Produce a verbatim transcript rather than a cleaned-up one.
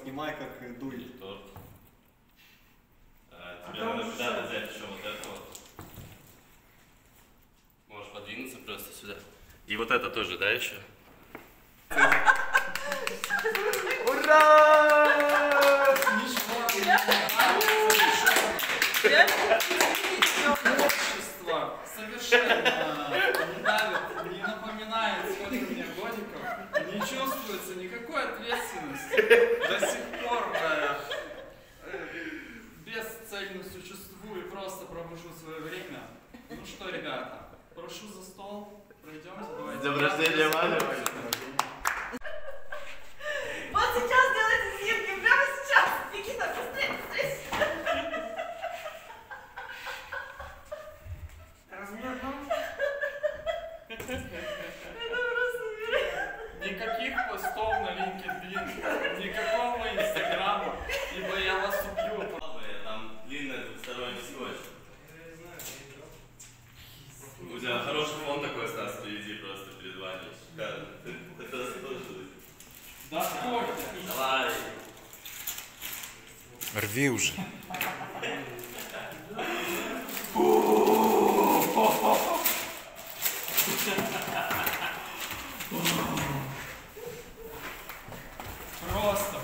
снимай, как дует. Торт. А, тебе надо куда-то взять еще вот это вот. Можешь подвинуться просто сюда. И вот это тоже, да, еще? Ура! Общество совершенно не давит, не напоминает, сколько мне годиков, не чувствуется никакой ответственности. До сих пор э, э, бесцельно существую, просто провожу свое время. Ну что, ребята, прошу за стол, пройдемте, давайте. С днем рождения, Ваня! Вот сейчас делайте снимки, прямо сейчас! Никита, быстрее, быстрее! Размерно. Это просто невероятно. Никаких постов на LinkedIn, никакого инстаграма, ибо я вас убью. Там длинный двухсторонний скотч. У тебя хороший фон такой, Стас, привези просто перед вами. Шикарно. Это тоже. Да сколько? Давай. Рви уже. Просто